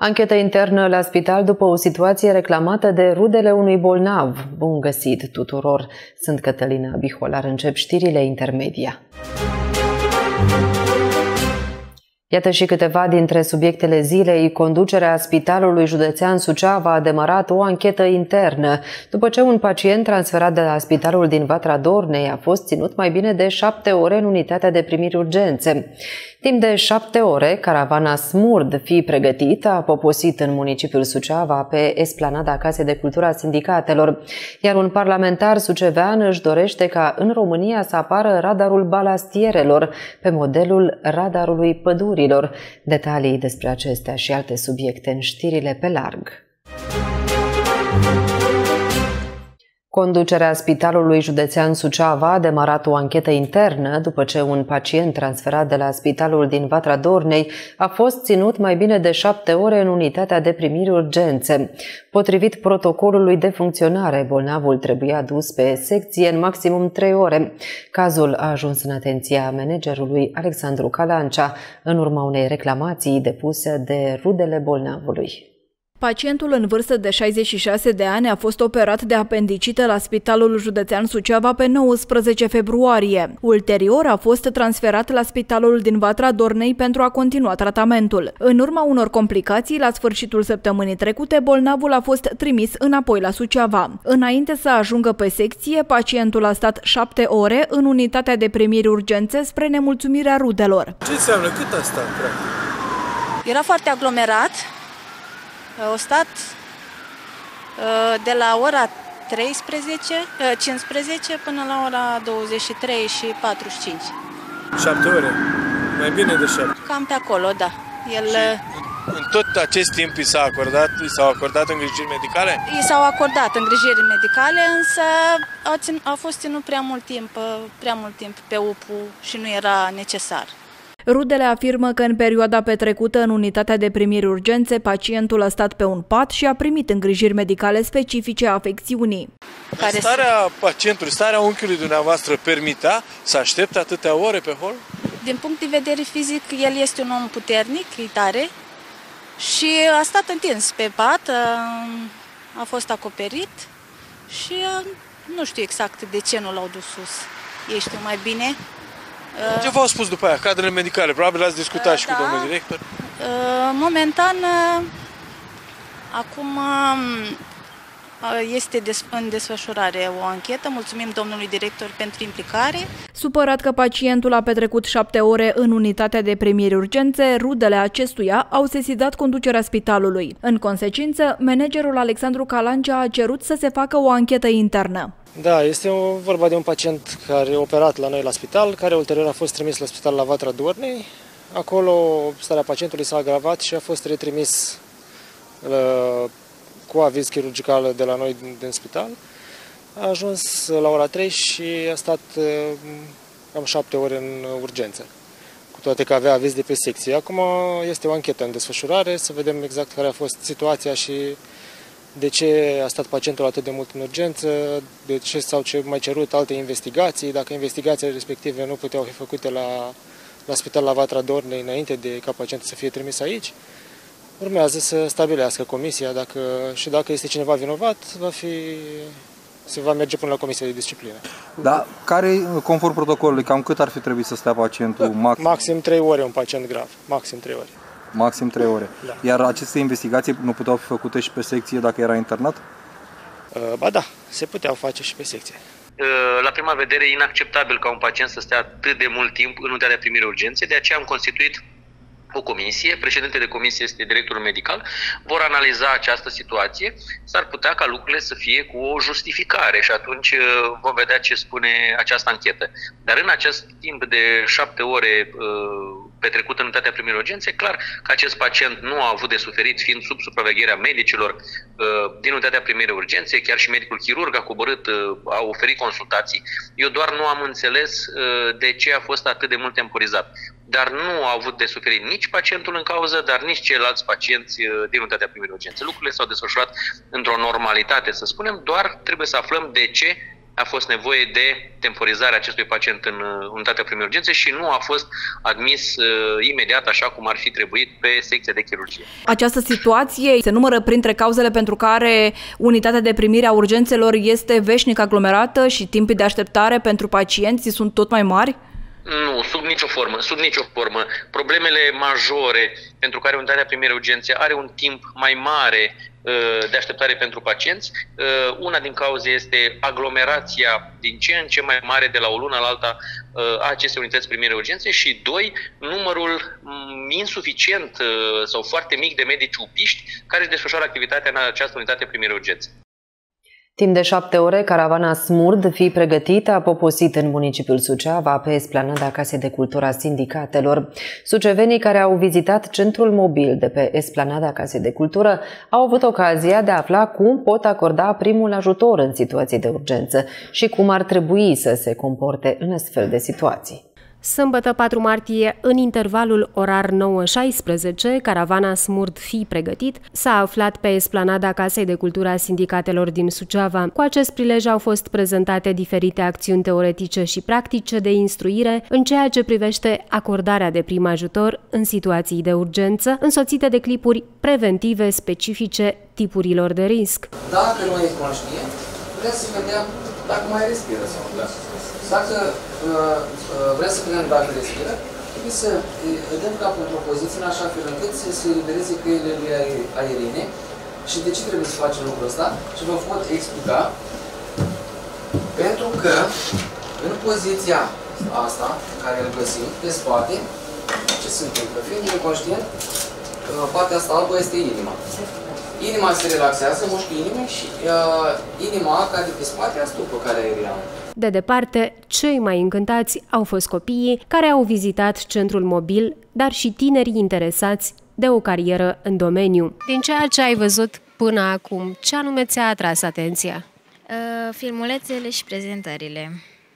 Anchetă internă la spital după o situație reclamată de rudele unui bolnav. Bun găsit tuturor! Sunt Cătălina Biholar, încep știrile intermedia. Iată și câteva dintre subiectele zilei. Conducerea Spitalului Județean Suceava a demarat o anchetă internă după ce un pacient transferat de la spitalul din Vatra Dornei a fost ținut mai bine de 7 ore în unitatea de primiri urgențe. Timp de 7 ore, caravana Smurd Fii Pregătit a poposit în municipiul Suceava pe esplanada Casei de Cultură a Sindicatelor, iar un parlamentar sucevean își dorește ca în România să apară radarul balastierelor pe modelul radarului pădurilor. Detalii despre acestea și alte subiecte în știrile pe larg. Conducerea Spitalului Județean Suceava a demarat o anchetă internă după ce un pacient transferat de la spitalul din Vatra Dornei a fost ținut mai bine de 7 ore în unitatea de primiri urgențe. Potrivit protocolului de funcționare, bolnavul trebuia dus pe secție în maximum 3 ore. Cazul a ajuns în atenția managerului Alexandru Calancea în urma unei reclamații depuse de rudele bolnavului. Pacientul în vârstă de 66 de ani a fost operat de apendicită la Spitalul Județean Suceava pe 19 februarie. Ulterior a fost transferat la Spitalul din Vatra Dornei pentru a continua tratamentul. În urma unor complicații, la sfârșitul săptămânii trecute, bolnavul a fost trimis înapoi la Suceava. Înainte să ajungă pe secție, pacientul a stat 7 ore în unitatea de primiri urgențe spre nemulțumirea rudelor. Ce înseamnă? Cât a stat, practic? Era foarte aglomerat. Au stat de la ora 15 până la ora 23 și 45. 7 ore? Mai bine de 7. Cam pe acolo, da. În tot acest timp i s-au acordat îngrijiri medicale? I s-au acordat îngrijiri medicale, însă a fost ținut prea mult timp pe UPU și nu era necesar. Rudele afirmă că în perioada petrecută în unitatea de primiri urgențe, pacientul a stat pe un pat și a primit îngrijiri medicale specifice afecțiunii. Starea pacientului, starea unchiului dumneavoastră permitea să aștepte atâtea ore pe hol? Din punct de vedere fizic, el este un om puternic, e tare și a stat întins pe pat, a fost acoperit și nu știu exact de ce nu l-au dus sus. Ei știu mai bine. Ce v-au spus după aia? Cadrele medicale? Probabil ați discutat și cu domnul director? Momentan, acum este în desfășurare o anchetă. Mulțumim domnului director pentru implicare. Supărat că pacientul a petrecut 7 ore în unitatea de primiri urgențe, rudele acestuia au sesizat conducerea spitalului. În consecință, managerul Alexandru Calancea a cerut să se facă o anchetă internă. Da, este vorba de un pacient care a operat la noi la spital, care ulterior a fost trimis la spital la Vatra Dornei. Acolo starea pacientului s-a agravat și a fost retrimis cu aviz chirurgical de la noi din spital. A ajuns la ora 3 și a stat cam 7 ore în urgență, cu toate că avea aviz de pe secție. Acum este o anchetă în desfășurare, să vedem exact care a fost situația și de ce a stat pacientul atât de mult în urgență, de ce s-au mai cerut alte investigații, dacă investigațiile respective nu puteau fi făcute la spital la Vatra Dornei înainte de ca pacientul să fie trimis aici. Urmează să stabilească comisia dacă este cineva vinovat, se va merge până la comisia de disciplină. Da, care, conform protocolului, cam cât ar fi trebuit să stea pacientul? Maxim 3 ore un pacient grav, maxim 3 ore. Maxim 3 ore. Da. Iar aceste investigații nu puteau fi făcute și pe secție dacă era internat? Ba da, se puteau face și pe secție. La prima vedere, e inacceptabil ca un pacient să stea atât de mult timp în unitatea de primiri urgențe, de aceea am constituit o comisie, președintele de comisie este directorul medical, vor analiza această situație, s-ar putea ca lucrurile să fie cu o justificare și atunci vom vedea ce spune această anchetă. Dar în acest timp de 7 ore petrecut în unitatea primiri urgențe, clar că acest pacient nu a avut de suferit fiind sub supravegherea medicilor din unitatea primiri urgențe, chiar și medicul chirurg a coborât, a oferit consultații. Eu doar nu am înțeles de ce a fost atât de mult temporizat. Dar nu a avut de suferit nici pacientul în cauză, dar nici ceilalți pacienți din unitatea primiri urgențe. Lucrurile s-au desfășurat într-o normalitate, să spunem, doar trebuie să aflăm de ce a fost nevoie de temporizarea acestui pacient în unitatea primei urgențe și nu a fost admis imediat, așa cum ar fi trebuit, pe secția de chirurgie. Această situație se numără printre cauzele pentru care unitatea de primire a urgențelor este veșnic aglomerată și timpii de așteptare pentru pacienți sunt tot mai mari? Nu, sub nicio formă, sub nicio formă. Problemele majore pentru care unitatea primei urgențe are un timp mai mare de așteptare pentru pacienți, una din cauze este aglomerația din ce în ce mai mare de la o lună la alta a acestei unități primire urgențe și, doi, numărul insuficient sau foarte mic de medici upiști care își desfășoară activitatea în această unitate primire urgențe. Timp de 7 ore, caravana Smurd, Fii pregătită, a poposit în municipiul Suceava pe esplanada Casei de Cultură a Sindicatelor. Sucevenii care au vizitat centrul mobil de pe esplanada Casei de Cultură au avut ocazia de a afla cum pot acorda primul ajutor în situații de urgență și cum ar trebui să se comporte în astfel de situații. Sâmbătă 4 martie, în intervalul orar 9-16, caravana Smurd Fii pregătit s-a aflat pe esplanada Casei de Cultură a Sindicatelor din Suceava. Cu acest prilej au fost prezentate diferite acțiuni teoretice și practice de instruire în ceea ce privește acordarea de prim ajutor în situații de urgență, însoțite de clipuri preventive specifice tipurilor de risc. Dacă nu e conștient, vrem să vedem dacă mai respiră sau nu. Dacă vrem să vedem dacă respiră, trebuie să îl dăm capul într-o poziție în așa fel încât să se elibereze căile lui aeriene. Și de ce trebuie să facem lucrul ăsta? Și vă pot explica. Pentru că în poziția asta, în care îl găsim, pe spate, ce se întâmplă? Fiind inconștient, partea asta albă este inima. Inima se relaxează, mușchii inimii și inima care pe spate astupă calea aeriană. De departe, cei mai încântați au fost copiii care au vizitat centrul mobil, dar și tinerii interesați de o carieră în domeniu. Din ceea ce ai văzut până acum, ce anume ți-a atras atenția? Filmulețele și prezentările.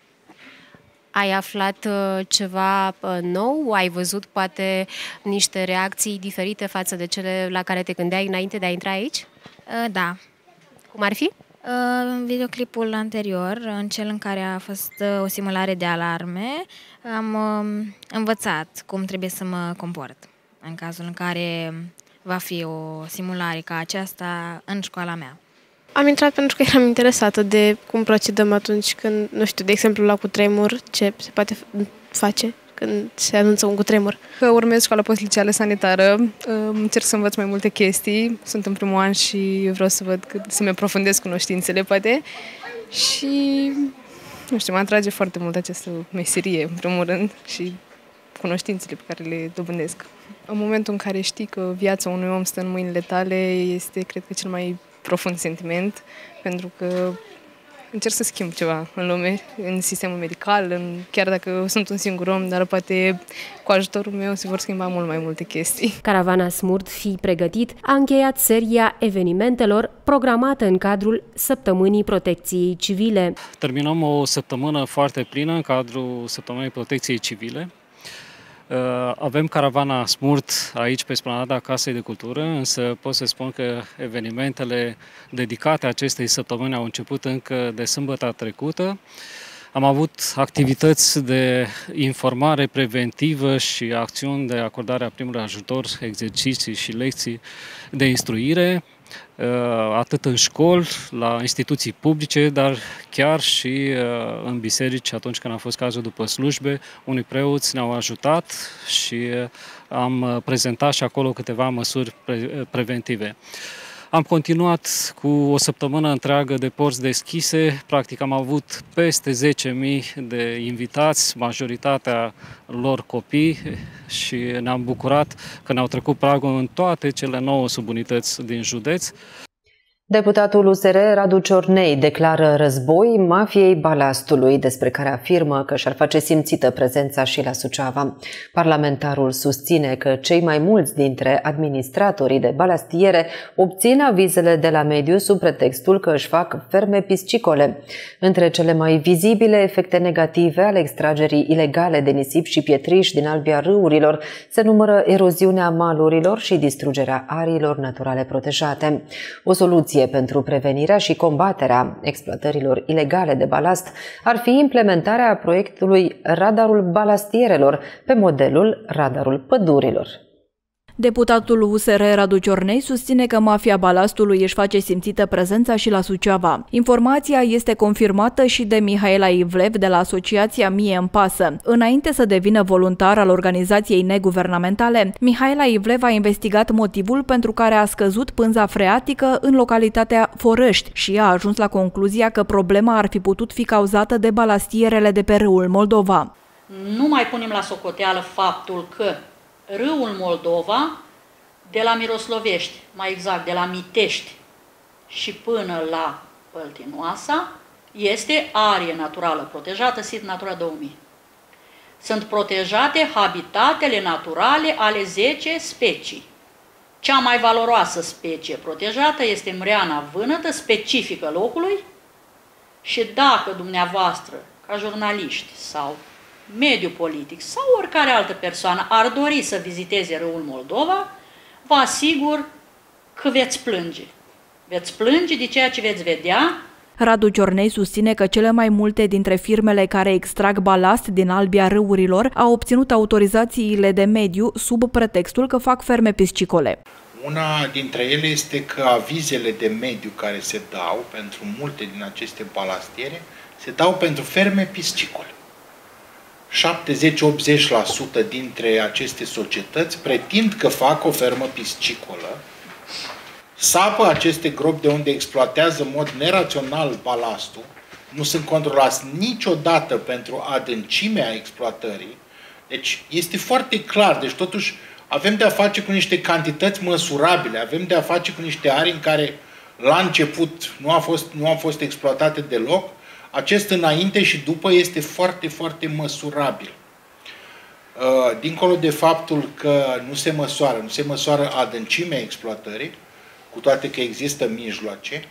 Ai aflat ceva nou? Ai văzut poate niște reacții diferite față de cele la care te gândeai înainte de a intra aici? Da. Cum ar fi? În videoclipul anterior, în cel în care a fost o simulare de alarme, am învățat cum trebuie să mă comport în cazul în care va fi o simulare ca aceasta în școala mea. Am intrat pentru că eram interesată de cum procedăm atunci când, nu știu, de exemplu la cutremur, ce se poate face când se anunță un cutremur. Că urmez școala postliceală sanitară, încerc să învăț mai multe chestii, sunt în primul an și vreau să văd, să-mi aprofundez cunoștințele, poate. Și, nu știu, mă atrage foarte mult această meserie, în primul rând, și cunoștințele pe care le dobândesc. În momentul în care știi că viața unui om stă în mâinile tale, este, cred că, cel mai profund sentiment, pentru că încerc să schimb ceva în lume, în sistemul medical, chiar dacă sunt un singur om, dar poate cu ajutorul meu se vor schimba mult mai multe chestii. Caravana Smurd Fii pregătit a încheiat seria evenimentelor programată în cadrul Săptămânii Protecției Civile. Terminăm o săptămână foarte plină în cadrul Săptămânii Protecției Civile. Avem caravana Smurd aici pe esplanada Casei de Cultură, însă pot să spun că evenimentele dedicate acestei săptămâni au început încă de sâmbătă trecută. Am avut activități de informare preventivă și acțiuni de acordare a primului ajutor, exerciții și lecții de instruire, atât în școli, la instituții publice, dar chiar și în biserici, atunci când a fost cazul după slujbe. Unii preoți ne-au ajutat și am prezentat și acolo câteva măsuri preventive. Am continuat cu o săptămână întreagă de porți deschise, practic am avut peste 10.000 de invitați, majoritatea lor copii, și ne-am bucurat că ne-au trecut pragul în toate cele 9 subunități din județ. Deputatul USR Radu Ciornei declară război mafiei balastului, despre care afirmă că și-ar face simțită prezența și la Suceava. Parlamentarul susține că cei mai mulți dintre administratorii de balastiere obțin avizele de la mediu sub pretextul că își fac ferme piscicole. Între cele mai vizibile efecte negative ale extragerii ilegale de nisip și pietriș din albia râurilor se numără eroziunea malurilor și distrugerea ariilor naturale protejate. O soluție soluție pentru prevenirea și combaterea exploatărilor ilegale de balast ar fi implementarea proiectului Radarul balastierelor pe modelul Radarul pădurilor. Deputatul USR Radu Ciornei susține că mafia balastului își face simțită prezența și la Suceava. Informația este confirmată și de Mihaela Ivlev de la Asociația Mie în Pasă. Înainte să devină voluntar al organizației neguvernamentale, Mihaela Ivlev a investigat motivul pentru care a scăzut pânza freatică în localitatea Forăști și a ajuns la concluzia că problema ar fi putut fi cauzată de balastierele de pe râul Moldova. Nu mai punem la socoteală faptul că râul Moldova, de la Miroslovești, mai exact de la Mitești și până la Păltinoasa, este arie naturală protejată, sit Natura 2000. Sunt protejate habitatele naturale ale 10 specii. Cea mai valoroasă specie protejată este mreana vânătă, specifică locului, și dacă dumneavoastră, ca jurnaliști sau mediul politic sau oricare altă persoană ar dori să viziteze râul Moldova, vă asigur că veți plânge. Veți plânge de ceea ce veți vedea. Radu Ciornei susține că cele mai multe dintre firmele care extrag balast din albia râurilor au obținut autorizațiile de mediu sub pretextul că fac ferme piscicole. Una dintre ele este că avizele de mediu care se dau pentru multe din aceste balastiere se dau pentru ferme piscicole. 70-80% dintre aceste societăți pretind că fac o fermă piscicolă, sapă aceste gropi de unde exploatează în mod nerațional balastul, nu sunt controlați niciodată pentru adâncimea exploatării, deci este foarte clar, deci totuși avem de a face cu niște cantități măsurabile, avem de a face cu niște arii în care la început nu au fost exploatate deloc. Acest înainte și după este foarte, foarte măsurabil. Dincolo de faptul că nu se măsoară adâncimea exploatării, cu toate că există mijloace,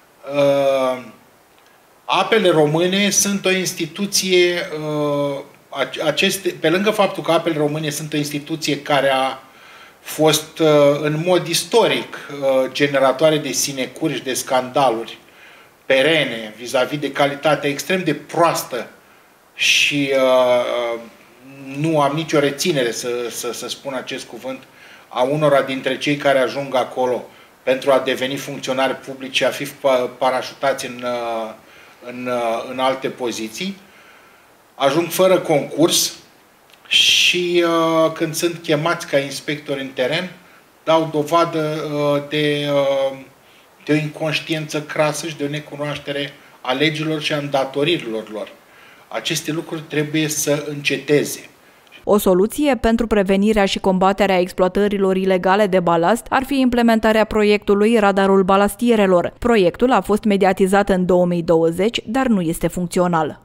Apele Române sunt o instituție, pe lângă faptul că Apele Române sunt o instituție care a fost în mod istoric generatoare de sinecuri și de scandaluri perene vis-a-vis de calitatea extrem de proastă și nu am nicio reținere să spun acest cuvânt a unora dintre cei care ajung acolo pentru a deveni funcționari publici, a fi parașutați în alte poziții, ajung fără concurs și când sunt chemați ca inspectori în teren, dau dovadă de o inconștiență crasă și de o necunoaștere a legilor și a îndatoririlor lor. Aceste lucruri trebuie să înceteze. O soluție pentru prevenirea și combaterea exploatărilor ilegale de balast ar fi implementarea proiectului Radarul balastierelor. Proiectul a fost mediatizat în 2020, dar nu este funcțional.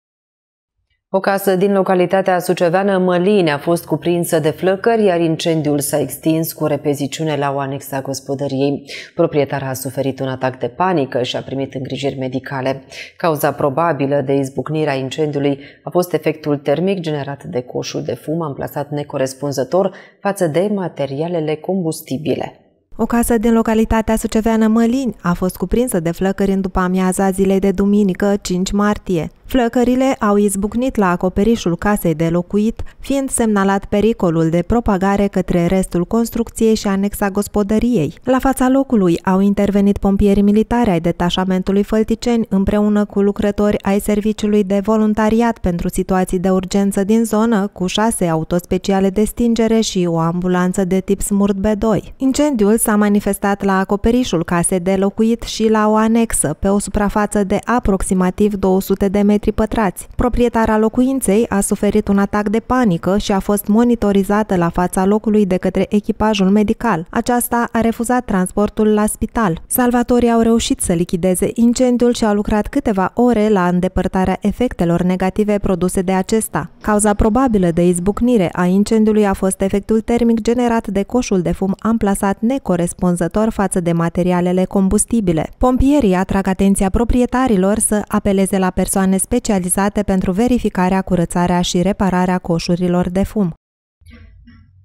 O casă din localitatea suceveană Mălini a fost cuprinsă de flăcări, iar incendiul s-a extins cu repeziciune la o anexă a gospodăriei. Proprietara a suferit un atac de panică și a primit îngrijiri medicale. Cauza probabilă de izbucnirea incendiului a fost efectul termic generat de coșul de fum amplasat necorespunzător față de materialele combustibile. O casă din localitatea suceveană Mălini a fost cuprinsă de flăcări în după-amiaza zilei de duminică, 5 martie. Flăcările au izbucnit la acoperișul casei de locuit, fiind semnalat pericolul de propagare către restul construcției și anexa gospodăriei. La fața locului au intervenit pompierii militari ai detașamentului Fălticeni împreună cu lucrători ai Serviciului de Voluntariat pentru Situații de Urgență din zonă, cu 6 autospeciale de stingere și o ambulanță de tip Smurt B2. Incendiul s-a manifestat la acoperișul casei de locuit și la o anexă, pe o suprafață de aproximativ 200 de metri pătrați. Proprietara locuinței a suferit un atac de panică și a fost monitorizată la fața locului de către echipajul medical. Aceasta a refuzat transportul la spital. Salvatorii au reușit să lichideze incendiul și au lucrat câteva ore la îndepărtarea efectelor negative produse de acesta. Cauza probabilă de izbucnire a incendiului a fost efectul termic generat de coșul de fum amplasat necorespunzător față de materialele combustibile. Pompierii atrag atenția proprietarilor să apeleze la persoane specializate pentru verificarea, curățarea și repararea coșurilor de fum.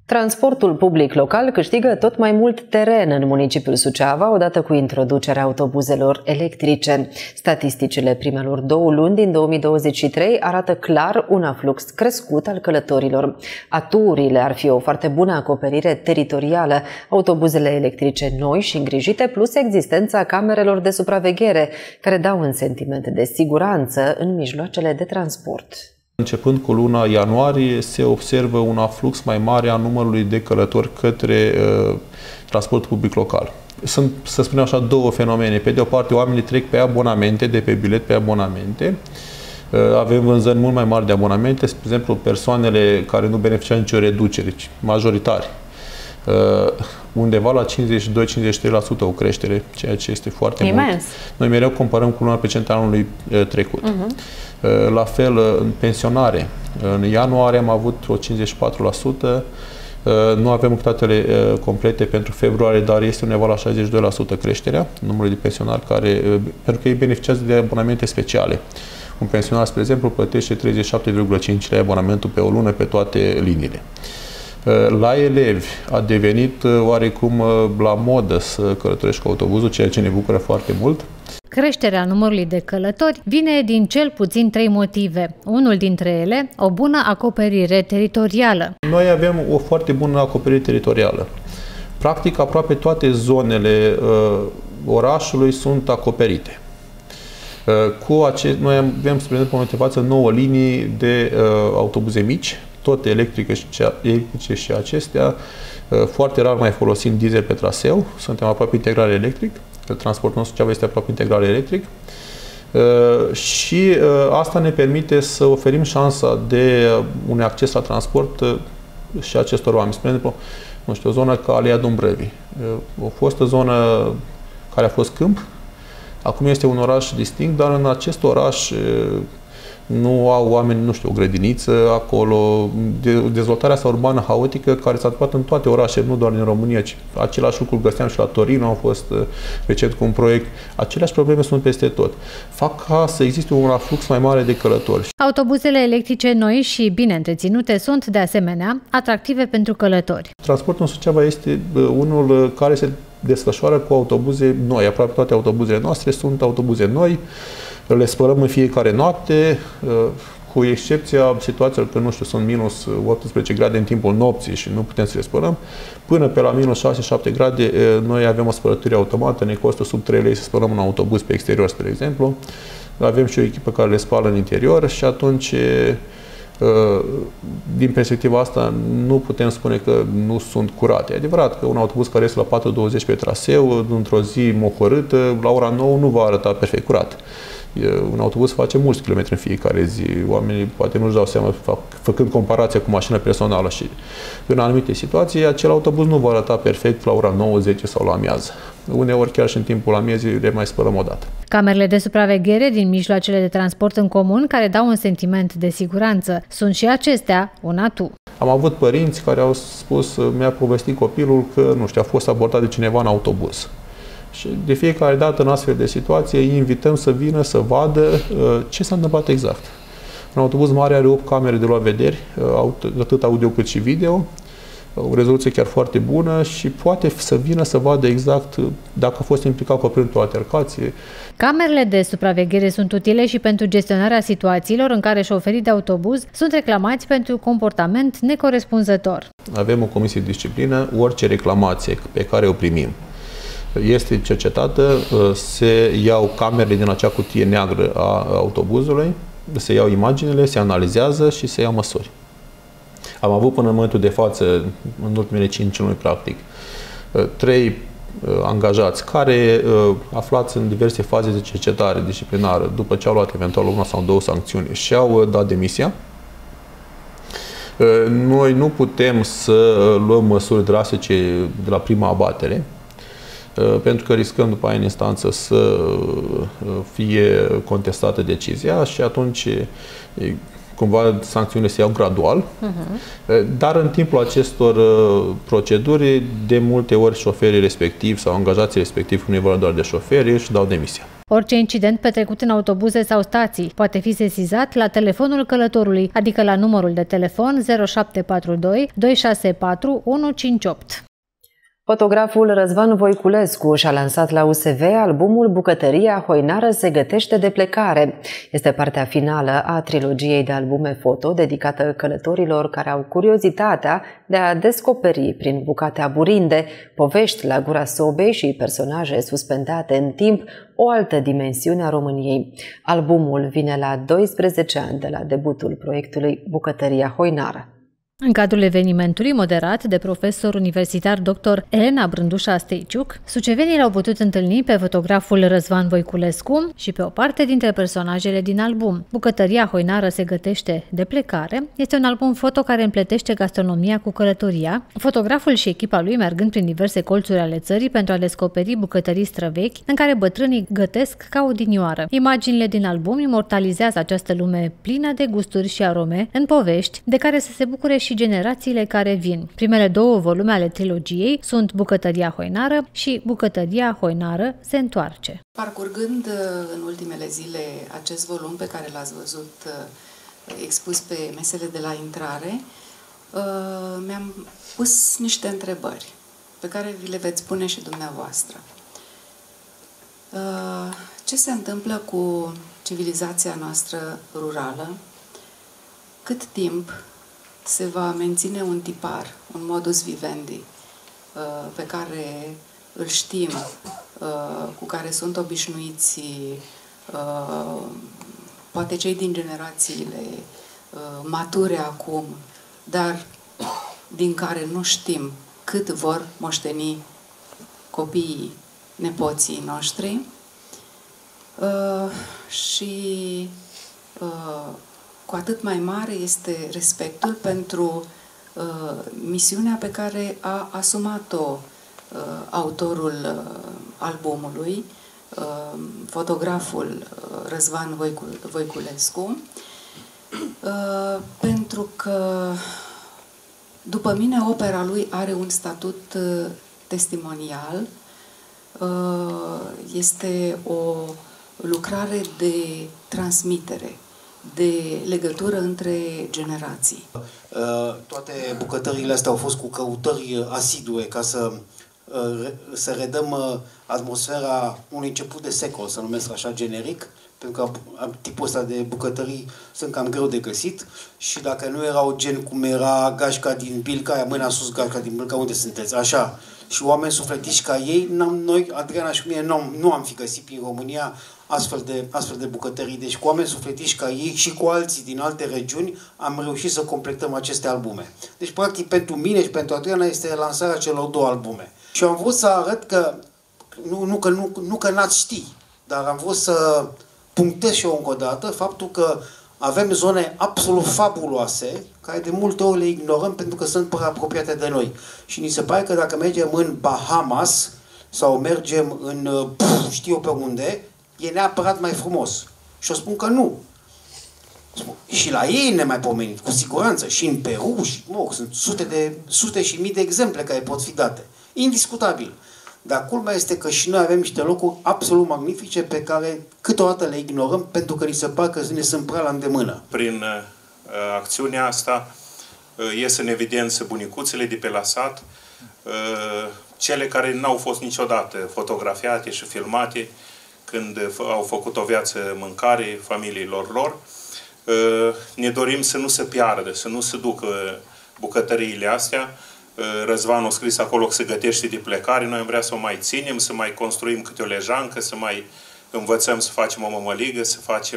Transportul public local câștigă tot mai mult teren în municipiul Suceava, odată cu introducerea autobuzelor electrice. Statisticile primelor 2 luni din 2023 arată clar un aflux crescut al călătorilor. Aturile ar fi o foarte bună acoperire teritorială, autobuzele electrice noi și îngrijite, plus existența camerelor de supraveghere, care dau un sentiment de siguranță în mijloacele de transport. Începând cu luna ianuarie, se observă un aflux mai mare a numărului de călători către transportul public local. Sunt, să spunem așa, 2 fenomene. Pe de o parte, oamenii trec pe abonamente, de pe bilet pe abonamente. Avem vânzări mult mai mari de abonamente, spre exemplu, persoanele care nu beneficiază nicio reducere, majoritari. Undeva la 52-53% o creștere, ceea ce este foarte mult. Noi mereu comparăm cu luna precedentă anului trecut. La fel, în pensionare, în ianuarie am avut o 54%, nu avem datele complete pentru februarie, dar este undeva la 62% creșterea numărului de pensionari pentru că ei beneficiază de abonamente speciale. Un pensionar, spre exemplu, plătește 37,5 lei abonamentul pe o lună pe toate liniile. La elevi a devenit oarecum la modă să călătorești cu autobuzul, ceea ce ne bucură foarte mult. Creșterea numărului de călători vine din cel puțin 3 motive. Unul dintre ele, o bună acoperire teritorială. Noi avem o foarte bună acoperire teritorială. Practic, aproape toate zonele orașului sunt acoperite. Noi avem, spre exemplu, în față 9 linii de autobuze mici, tot electrice și acestea. Foarte rar mai folosim diesel pe traseu, suntem aproape integral electric. Transportul nostru Suceava este aproape integral electric și asta ne permite să oferim șansa de un acces la transport și acestor oameni. Spre exemplu, nu știu, o zonă ca Alea Dumbrăvii. A fost o zonă care a fost câmp, acum este un oraș distinct, dar în acest oraș nu au oameni, nu știu, o grădiniță acolo, dezvoltarea asta urbană haotică care s-a întâmplat în toate orașele, nu doar în România, ci același lucru găseam și la Torino, au fost recent cu un proiect. Aceleași probleme sunt peste tot. Fac ca să existe un aflux mai mare de călători. Autobuzele electrice noi și bine întreținute sunt, de asemenea, atractive pentru călători. Transportul în Suceava este unul care se desfășoară cu autobuze noi. Aproape toate autobuzele noastre sunt autobuze noi. Le spălăm în fiecare noapte, cu excepția situațiilor că, nu știu, sunt minus 18 grade în timpul nopții și nu putem să le spălăm. Până pe la minus 6-7 grade, noi avem o spălătură automată, ne costă sub 3 lei să spălăm un autobuz pe exterior, spre exemplu. Avem și o echipă care le spală în interior și atunci, din perspectiva asta, nu putem spune că nu sunt curate. E adevărat că un autobuz care este la 4,20 pe traseu, într-o zi mohorâtă, la ora 9 nu va arăta perfect curat. Un autobuz face mulți kilometri în fiecare zi. Oamenii poate nu-și dau seama, făcând comparația cu mașina personală și în anumite situații, acel autobuz nu va arăta perfect la ora 9, 10 sau la amiază. Uneori chiar și în timpul amiezii le mai spălăm o dată. Camerele de supraveghere din mijloacele de transport în comun, care dau un sentiment de siguranță, sunt și acestea un atu. Am avut părinți care au spus, mi-a povestit copilul că, nu știu, a fost abordat de cineva în autobuz. Și de fiecare dată în astfel de situație îi invităm să vină să vadă ce s-a întâmplat exact. Un autobuz mare are 8 camere de luat vederi, atât audio cât și video, o rezoluție chiar foarte bună și poate să vină să vadă exact dacă a fost implicat copilul într-o altercație. Camerele de supraveghere sunt utile și pentru gestionarea situațiilor în care șoferii de autobuz sunt reclamați pentru comportament necorespunzător. Avem o comisie de disciplină, orice reclamație pe care o primim este cercetată, se iau camerele din acea cutie neagră a autobuzului, se iau imaginele, se analizează și se iau măsuri. Am avut până în momentul de față, în ultimele 5 luni, practic, 3 angajați care, aflați în diverse faze de cercetare disciplinară, după ce au luat eventual 1 sau 2 sancțiuni, și-au dat demisia. Noi nu putem să luăm măsuri drastice de la prima abatere, pentru că riscăm după aia în instanță să fie contestată decizia și atunci cumva sancțiunile se iau gradual, dar în timpul acestor proceduri, de multe ori șoferii respectivi sau angajații respectivi, nu e vorba doar de șoferi, își dau demisia. Orice incident petrecut în autobuze sau stații poate fi sesizat la telefonul călătorului, adică la numărul de telefon 0742 264 158. Fotograful Răzvan Voiculescu și-a lansat la USV albumul Bucătăria Hoinară se gătește de plecare. Este partea finală a trilogiei de albume foto dedicată călătorilor care au curiozitatea de a descoperi prin bucate aburinde, povești la gura sobei și personaje suspendate în timp o altă dimensiune a României. Albumul vine la 12 ani de la debutul proiectului Bucătăria Hoinară. În cadrul evenimentului moderat de profesor universitar dr. Elena Brândușa Steiciuc, sucevenii l-au putut întâlni pe fotograful Răzvan Voiculescu și pe o parte dintre personajele din album. Bucătăria Hoinară se gătește de plecare este un album foto care împletește gastronomia cu călătoria, fotograful și echipa lui mergând prin diverse colțuri ale țării pentru a descoperi bucătării străvechi în care bătrânii gătesc ca odinioară. Imaginile din album imortalizează această lume plină de gusturi și arome în povești de care să se bucure și generațiile care vin. Primele două volume ale trilogiei sunt Bucătăria Hoinară și Bucătăria Hoinară se întoarce. Parcurgând în ultimele zile acest volum pe care l-ați văzut expus pe mesele de la intrare, mi-am pus niște întrebări pe care vi le veți pune și dumneavoastră. Ce se întâmplă cu civilizația noastră rurală? Cât timp se va menține un tipar, un modus vivendi pe care îl știm, cu care sunt obișnuiți poate cei din generațiile mature acum, dar din care nu știm cât vor moșteni copiii, nepoții noștri și cu atât mai mare este respectul pentru misiunea pe care a asumat-o autorul albumului, fotograful Răzvan Voiculescu, pentru că, după mine, opera lui are un statut testimonial, este o lucrare de transmitere, de legătură între generații. Toate bucătările astea au fost cu căutări asidue ca să redăm atmosfera unui început de secol, să numesc așa generic, pentru că tipul ăsta de bucătării sunt cam greu de găsit și dacă nu erau gen cum era Gașca din Bilca, aia mâna sus Gașca din Bilca, unde sunteți? Așa. Și oameni sufletiși ca ei, noi, Adriana și mine, nu am fi găsit prin România astfel de bucătării. Deci cu oameni sufletiși ca ei și cu alții din alte regiuni am reușit să completăm aceste albume. Deci, practic, pentru mine și pentru Adriana este lansarea celor două albume. Și am vrut să arăt că, nu că n-ați ști, dar am vrut să punctez și eu încă o dată faptul că avem zone absolut fabuloase, care de multe ori le ignorăm pentru că sunt prea apropiate de noi. Și ni se pare că dacă mergem în Bahamas sau mergem în știu eu pe unde, e neapărat mai frumos. Și o spun că nu. Și la ei nemaipomenit, cu siguranță. Și în Peru, și sunt sute și mii de exemple care pot fi date. Indiscutabil. Dar culmea este că și noi avem niște locuri absolut magnifice pe care câteodată le ignorăm pentru că ni se pare că ne sunt prea la îndemână. Prin acțiunea asta ies în evidență bunicuțele de pe la sat, cele care n-au fost niciodată fotografiate și filmate când au făcut o viață mâncare familiilor lor. Ne dorim să nu se piardă, să nu se ducă bucătăriile astea. Răzvan a scris acolo că se gătește de plecare, noi am vrea să o mai ținem, să mai construim câte o lejancă, să mai învățăm să facem o mămăligă, să facem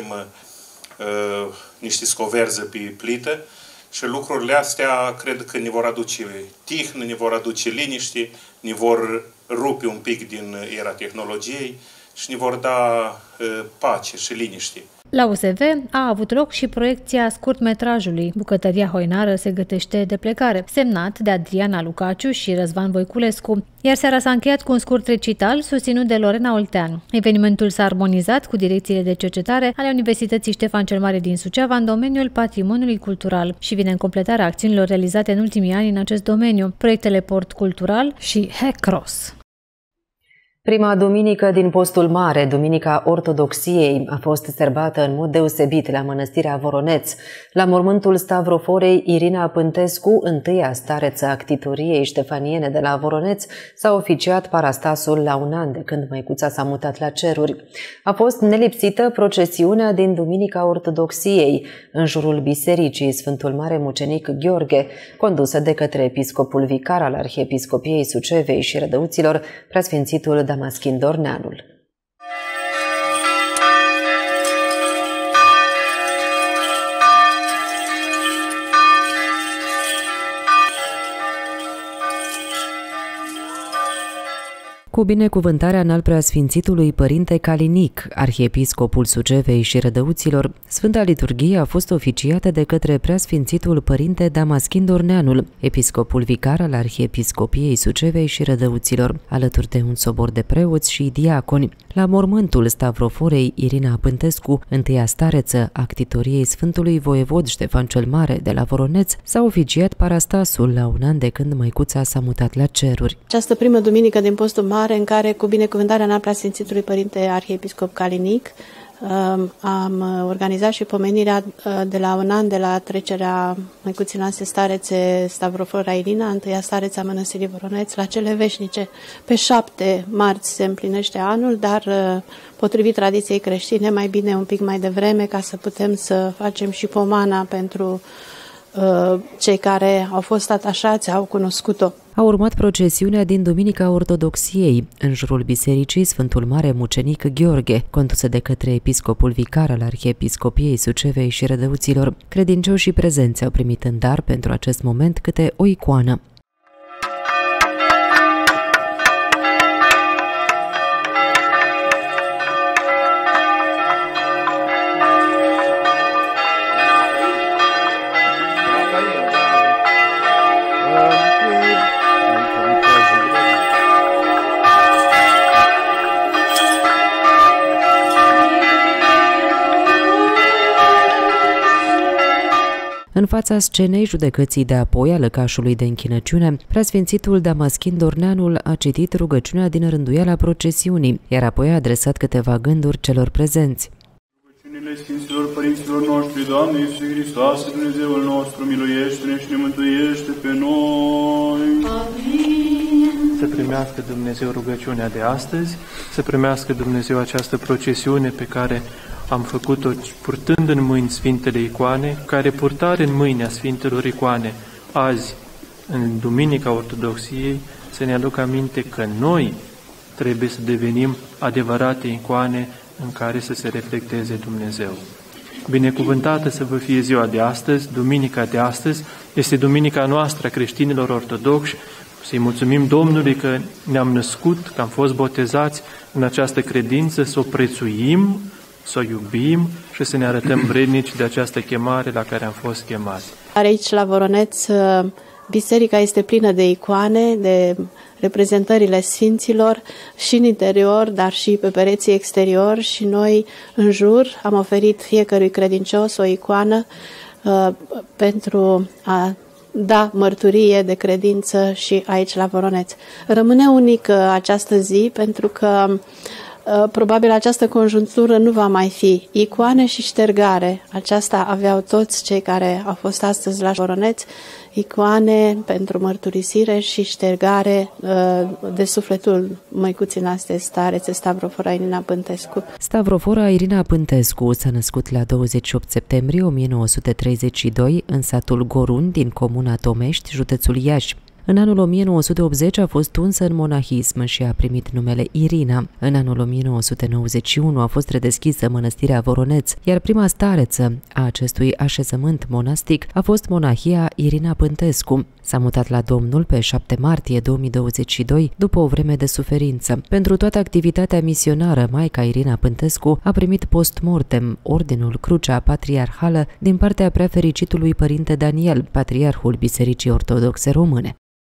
niște scoverză pe plită și lucrurile astea cred că ne vor aduce tihnă, ne vor aduce liniște, ne vor rupe un pic din era tehnologiei și ne vor da pace și liniște. La USV a avut loc și proiecția scurtmetrajului Bucătăria Hoinară se gătește de plecare, semnat de Adriana Lucaciu și Răzvan Voiculescu, iar seara s-a încheiat cu un scurt recital susținut de Lorena Oltean. Evenimentul s-a armonizat cu direcțiile de cercetare ale Universității Ștefan cel Mare din Suceava în domeniul patrimoniului cultural și vine în completarea acțiunilor realizate în ultimii ani în acest domeniu, proiectele Port Cultural și Hecros. Prima duminică din postul mare, Duminica Ortodoxiei, a fost sărbată în mod deosebit la Mănăstirea Voroneț. La mormântul Stavroforei Irina Pântescu, întâia stareță a ctitoriei ștefaniene de la Voroneț, s-a oficiat parastasul la un an de când măicuța s-a mutat la ceruri. A fost nelipsită procesiunea din Duminica Ortodoxiei, în jurul bisericii Sfântul Mare Mucenic Gheorghe, condusă de către episcopul vicar al Arhiepiscopiei Sucevei și Rădăuților, preasfințitul Damaschin Dorneanul. Cu binecuvântarea în al preasfințitului Părinte Calinic, arhiepiscopul Sucevei și Rădăuților, Sfânta Liturghie a fost oficiată de către preasfințitul Părinte Damaschin Dorneanul, episcopul vicar al Arhiepiscopiei Sucevei și Rădăuților, alături de un sobor de preoți și diaconi. La mormântul Stavroforei Irina Pântescu, întâia stareță a ctitoriei Sfântului Voievod Ștefan cel Mare de la Voroneț, s-a oficiat parastasul la un an de când măicuța s-a mutat la ceruri. Această primă duminică din postul mare, în care, cu binecuvântarea în preasfințitului Părinte Arhiepiscop Calinic, am organizat și pomenirea de la un an de la trecerea măicuții noastre starețe Stavrofora Irina, întâia stareță a Mănăstirii Voroneț, la cele veșnice. Pe 7 marți se împlinește anul, dar potrivit tradiției creștine, mai bine un pic mai devreme, ca să putem să facem și pomana pentru cei care au fost atașați, au cunoscut-o. A urmat procesiunea din Duminica Ortodoxiei, în jurul bisericii Sfântul Mare Mucenic Gheorghe, condusă de către episcopul vicar al Arhiepiscopiei Sucevei și Rădăuților. Credincioșii prezenți au primit în dar pentru acest moment câte o icoană. În fața scenei judecății de apoi a lăcașului de închinăciune, preasfințitul Damaschin Dorneanul a citit rugăciunea din rânduiala procesiunii, iar apoi a adresat câteva gânduri celor prezenți. Rugăciunile Sfinților Părinților noștri, Doamne Iisuse Hristoase, Dumnezeul nostru, miluiește-ne și ne mântuiește pe noi. Amin. Să primească Dumnezeu rugăciunea de astăzi, să primească Dumnezeu această procesiune pe care am făcut-o purtând în mâini Sfintele Icoane, care purtare în mâini a Sfintelor Icoane azi, în Duminica Ortodoxiei, să ne aducă aminte că noi trebuie să devenim adevărate icoane în care să se reflecteze Dumnezeu. Binecuvântată să vă fie ziua de astăzi, Duminica de astăzi, este Duminica noastră a creștinilor ortodoxi. Să-i mulțumim Domnului că ne-am născut, că am fost botezați în această credință, să o prețuim, să o iubim și să ne arătăm vrednici de această chemare la care am fost chemați. Aici, la Voroneț, biserica este plină de icoane, de reprezentările sfinților și în interior, dar și pe pereții exterior, și noi în jur am oferit fiecărui credincios o icoană pentru a da mărturie de credință și aici la Voroneț. Rămâne unică această zi pentru că probabil această conjunctură nu va mai fi. Icoane și ștergare. Aceasta aveau toți cei care au fost astăzi la Voroneț, icoane pentru mărturisire și ștergare de sufletul măicuții noastre starețe, Stavrofora Irina Pântescu. Stavrofora Irina Pântescu s-a născut la 28 septembrie 1932 în satul Gorun din comuna Tomești, județul Iași. În anul 1980 a fost unsă în monahism și a primit numele Irina. În anul 1991 a fost redeschisă mănăstirea Voroneț, iar prima stareță a acestui așezământ monastic a fost monahia Irina Pântescu. S-a mutat la Domnul pe 7 martie 2022, după o vreme de suferință. Pentru toată activitatea misionară, Maica Irina Pântescu a primit post-mortem Ordinul Crucea Patriarhală din partea preafericitului Părinte Daniel, Patriarhul Bisericii Ortodoxe Române.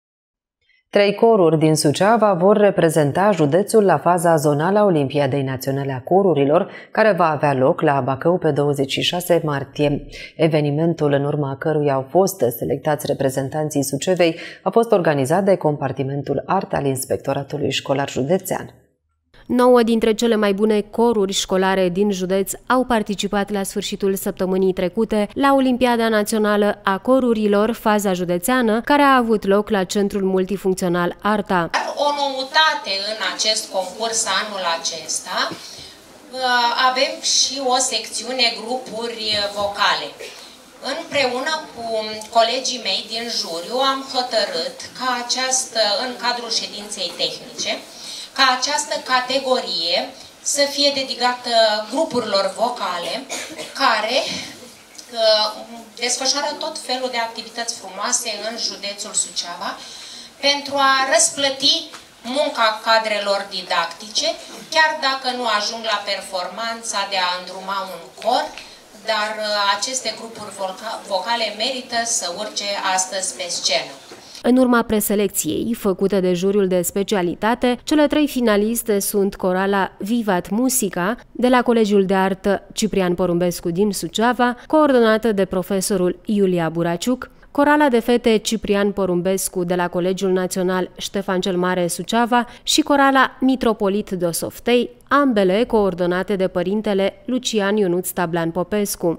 3 coruri din Suceava vor reprezenta județul la faza zonală a Olimpiadei Naționale a Corurilor, care va avea loc la Bacău pe 26 martie. Evenimentul, în urma căruia au fost selectați reprezentanții Sucevei, a fost organizat de Compartimentul Art al Inspectoratului Școlar Județean. 9 dintre cele mai bune coruri școlare din județ au participat la sfârșitul săptămânii trecute la Olimpiada Națională a Corurilor, faza județeană, care a avut loc la Centrul Multifuncțional Arta. O noutate în acest concurs anul acesta, avem și o secțiune grupuri vocale. Împreună cu colegii mei din juriu am hotărât ca în cadrul ședinței tehnice, ca această categorie să fie dedicată grupurilor vocale care desfășoară tot felul de activități frumoase în județul Suceava pentru a răsplăti munca cadrelor didactice, chiar dacă nu ajung la performanța de a îndruma un cor, dar aceste grupuri vocale merită să urce astăzi pe scenă. În urma preselecției făcute de juriul de specialitate, cele 3 finaliste sunt corala Vivat Musica de la Colegiul de Artă Ciprian Porumbescu din Suceava, coordonată de profesorul Iulia Buraciuc, corala de fete Ciprian Porumbescu de la Colegiul Național Ștefan cel Mare Suceava și corala Mitropolit Dosoftei, ambele coordonate de părintele Lucian Ionuț Tablan Popescu.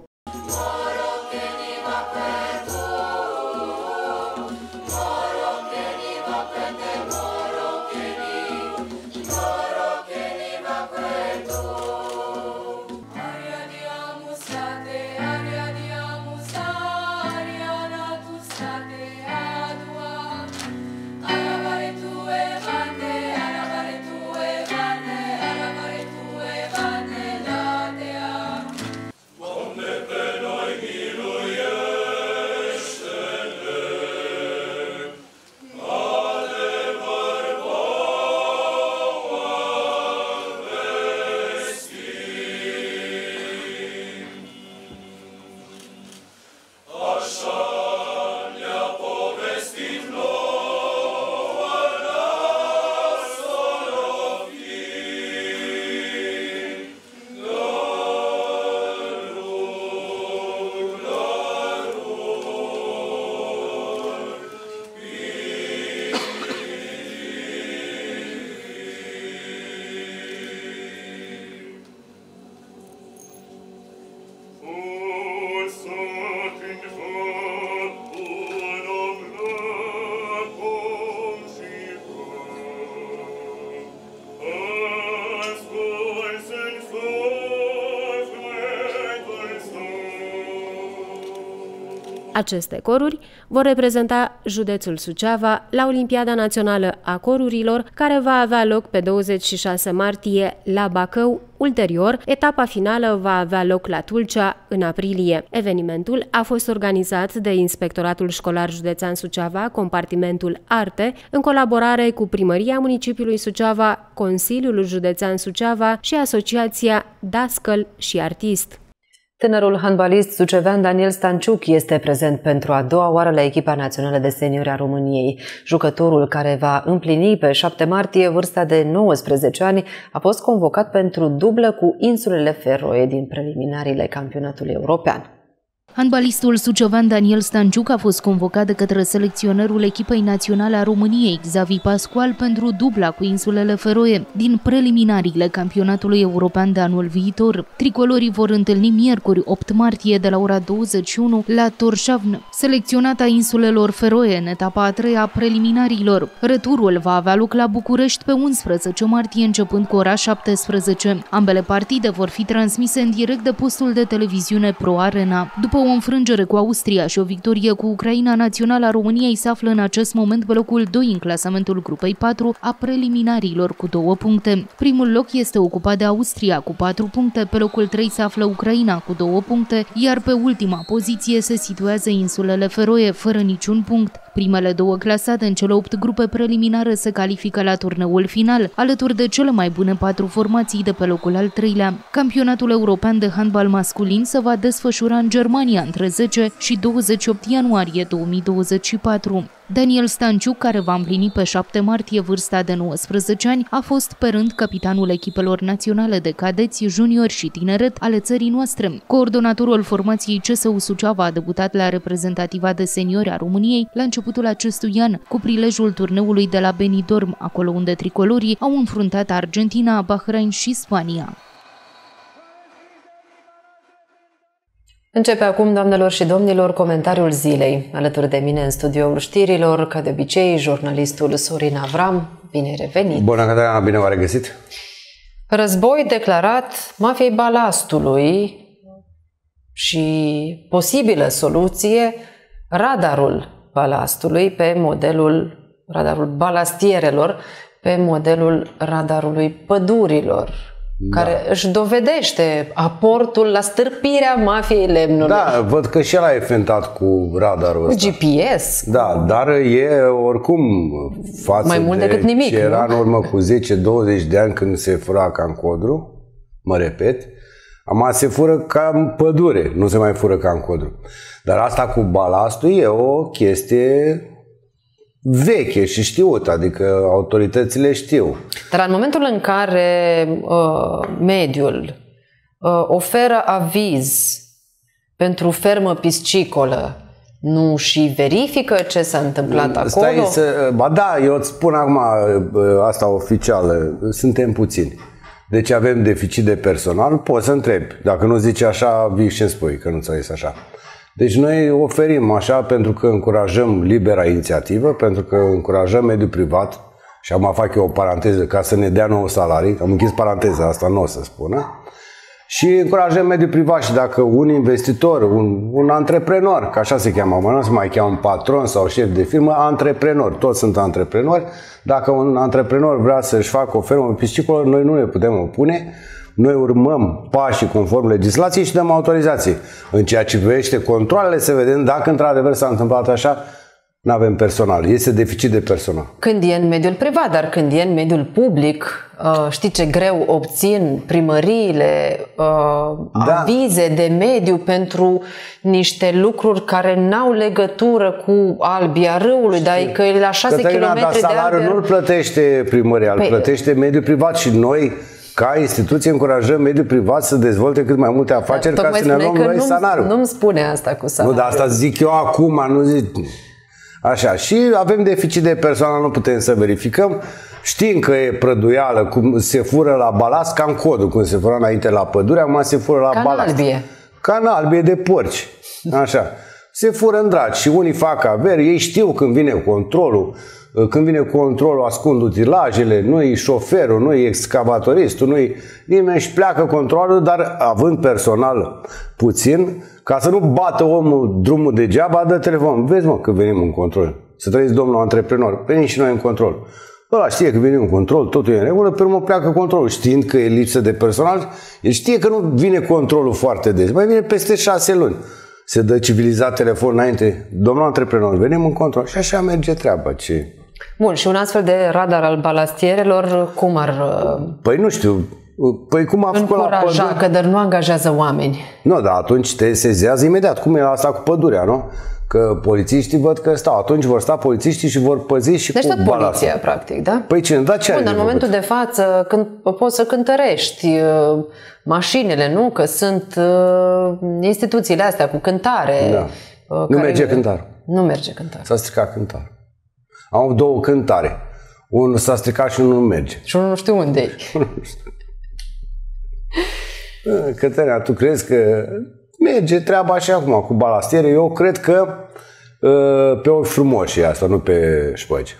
Aceste coruri vor reprezenta județul Suceava la Olimpiada Națională a Corurilor, care va avea loc pe 26 martie la Bacău. Ulterior, etapa finală va avea loc la Tulcea în aprilie. Evenimentul a fost organizat de Inspectoratul Școlar Județean Suceava, compartimentul Arte, în colaborare cu Primăria Municipiului Suceava, Consiliul Județean Suceava și Asociația Dascăl și Artist. Tânărul handbalist sucevean Daniel Stanciuc este prezent pentru a doua oară la echipa națională de seniori a României. Jucătorul, care va împlini pe 7 martie vârsta de 19 ani, a fost convocat pentru dublă cu insulele Feroe din preliminariile campionatului european. Handbalistul sucevean Daniel Stanciuc a fost convocat de către selecționerul echipei naționale a României, Xavi Pascual, pentru dubla cu insulele Feroe din preliminariile campionatului european de anul viitor. Tricolorii vor întâlni miercuri 8 martie de la ora 21 la Torshavn, selecționata insulelor Feroe în etapa a 3-a a preliminariilor. Returul va avea loc la București pe 11 martie începând cu ora 17. Ambele partide vor fi transmise în direct de postul de televiziune Pro Arena. După o înfrângere cu Austria și o victorie cu Ucraina, naționala României se află în acest moment pe locul 2 în clasamentul grupei 4 a preliminariilor cu 2 puncte. Primul loc este ocupat de Austria cu 4 puncte, pe locul 3 se află Ucraina cu 2 puncte, iar pe ultima poziție se situează insulele Feroe fără niciun punct. Primele două clasate în cele 8 grupe preliminare se califică la turneul final, alături de cele mai bune 4 formații de pe locul al 3-lea. Campionatul european de handbal masculin se va desfășura în Germania între 10 și 28 ianuarie 2024. Daniel Stanciuc, care va împlini pe 7 martie vârsta de 19 ani, a fost pe rând capitanul echipelor naționale de cadeți, juniori și tineret ale țării noastre. Coordonatorul formației CSU Suceava a debutat la reprezentativa de seniori a României la începutul acestui an, cu prilejul turneului de la Benidorm, acolo unde tricolorii au înfruntat Argentina, Bahrain și Spania. Începe acum, doamnelor și domnilor, comentariul zilei. Alături de mine în studioul știrilor, ca de obicei, jurnalistul Sorin Avram. Bine revenit! Bună, Caterina, bine v-a regăsit! Război declarat mafiei balastului și posibilă soluție, radarul balastului pe modelul radarul balastierelor pe modelul radarului pădurilor, care își dovedește aportul la stârpirea mafiei lemnului. Da, văd că și el a efentat cu radarul ăsta. GPS. Da, dar e oricum față mai mult de decât nimic, ce era în urmă cu 10-20 de ani când se fura ca în codru, mă repet, acum se fură ca în pădure, nu se mai fură ca în codru. Dar asta cu balastul e o chestie veche și știută, adică autoritățile știu. Dar în momentul în care mediul oferă aviz pentru fermă piscicolă, nu și verifică ce s-a întâmplat acolo? Ba da, eu îți spun acum asta oficială, suntem puțini. Deci avem deficit de personal, poți să întrebi. Dacă nu zici așa, vii și îmi spui că nu ți-a zis așa. Deci noi oferim așa pentru că încurajăm libera inițiativă, pentru că încurajăm mediul privat, și acum fac eu o paranteză ca să ne dea nouă salarii, am închis paranteza asta, nu o să spună, și încurajăm mediul privat. Și dacă un investitor, un antreprenor, că așa se cheamă, nu se mai cheamă un patron sau șef de firmă, antreprenor, toți sunt antreprenori, dacă un antreprenor vrea să-și facă o fermă piscicolă, noi nu ne putem opune. Noi urmăm pașii conform legislației și dăm autorizații. În ceea ce privește controalele, să vedem dacă într-adevăr s-a întâmplat așa, nu avem personal. Este deficit de personal. Când e în mediul privat, dar când e în mediul public, știi ce greu obțin primăriile avize de mediu pentru niște lucruri care n-au legătură cu Albia Râului, dar că e la 6 km de Albia. Salariul nu-l plătește primăria, îl plătește mediul privat și noi, ca instituție, încurajăm mediul privat să dezvolte cât mai multe afaceri ca să ne luăm noi salariul. Nu-mi spune asta cu salariul. Nu, dar asta zic eu acum, nu zic... Așa, și avem deficit de personal, nu putem să verificăm. Știm că e prăduială, cum se fură la balast, ca în codul, cum se fura înainte la pădure, acum se fură la balast. Albie. Ca în albie de porci. Așa. Se fură în dragi și unii fac averi, ei știu când vine controlul. Când vine controlul, ascund utilajele, nu-i șoferul, nu-i excavatoristul, nu-i nimeni, și pleacă controlul, dar având personal puțin, ca să nu bată omul drumul degeaba, dă telefon. Vezi, mă, că venim în control. Să trăiți, domnul antreprenor, venim și noi în control. Ăla știe că venim în control, totul e în regulă, pe urmă pleacă controlul, știind că e lipsă de personal, el știe că nu vine controlul foarte des, mai vine peste 6 luni. Se dă civilizat telefon înainte, domnul antreprenor, venim în control și așa merge treaba. Bun, și un astfel de radar al balastierelor, cum ar... Păi nu știu, păi cum a făcut la pădure? Că dar nu angajează oameni. Nu, dar atunci te sezează imediat, cum e asta cu pădurea, nu? Că polițiștii văd că stau, atunci vor sta polițiștii și vor păzi și deci cu tot poliția, practic, da? Păi cine, da, ce în momentul de față, când poți să cântărești mașinile, nu? Că sunt instituțiile astea cu cântare. Da. Nu merge cântar. Nu merge cântar. S-a stricat cântar. Am 2 cântare. Unul s-a stricat și unul nu merge. Și unul nu știu unde e. Cătălina, tu crezi că merge treaba așa acum cu balastiere? Eu cred că pe ochi frumoși e asta, nu pe șpăgi.